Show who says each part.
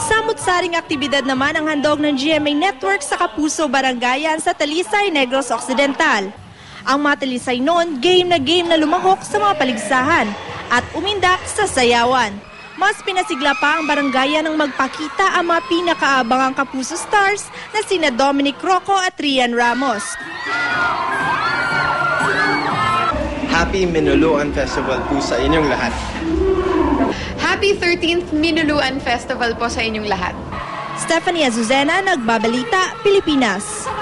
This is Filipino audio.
Speaker 1: Samut-saring aktibidad naman ang handog ng GMA Network sa Kapuso Barangayan sa Talisay, Negros Occidental. Ang mga Talisay noon, game na lumahok sa mga paligsahan at umindak sa sayawan. Mas pinasigla pa ang barangaya nang magpakita ang mga pinakaabangang Kapuso stars na sina Dominic Rocco at Rian Ramos.
Speaker 2: Happy Minuluan Festival po sa inyong lahat.
Speaker 3: Happy 13th Minuluan Festival po sa inyong lahat.
Speaker 1: Stephanie Azucena, Nagbabalita, Pilipinas.